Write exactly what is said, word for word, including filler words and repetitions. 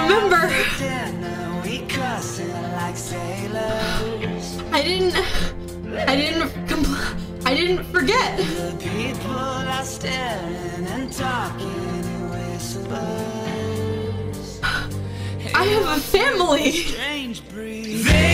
remember. I didn't. I didn't. Compl I didn't forget. The people are staring and talking in whispers. I have a family. Strange breeze.